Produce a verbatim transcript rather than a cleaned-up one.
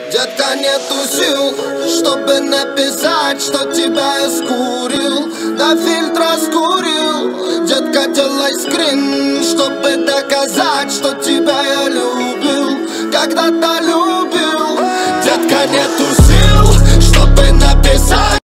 Детка, нету сил, чтобы написать, что тебя я скурил, до фильтра скурил. Детка, делай скрин, чтобы доказать, что тебя я любил, когда-то любил. Детка, нету сил, чтобы написать.